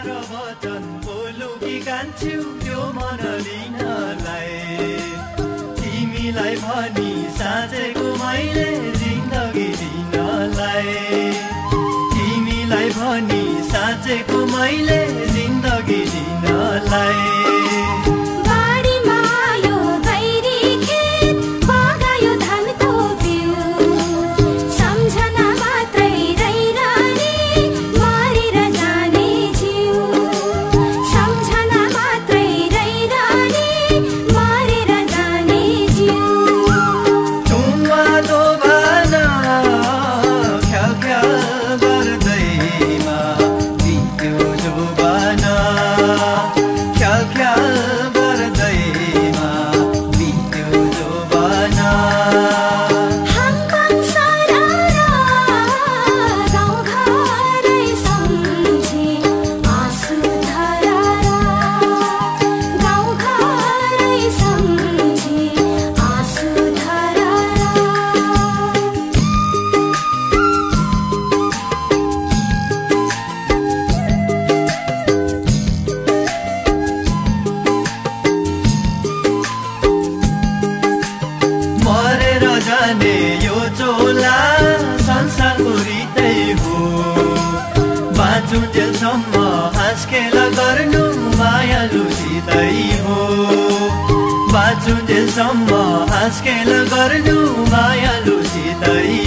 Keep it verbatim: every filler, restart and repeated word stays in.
वचन बोलु कि कान्छ्यौ त्यो मन लिनलाई तिमीलाई भनी साँचेको मैले जिन्दगी दिनलाई तिमीलाई भनी साँचेको मैले जिन्दगी दिनलाई जाने यो चोला संसारको रीतै हो बाँचुन्जेलसम्म हाँसखेल गर्नु मायालुसितै हो बाँचुन्जेलसम्म हाँसखेल गर्नु मायालुसितै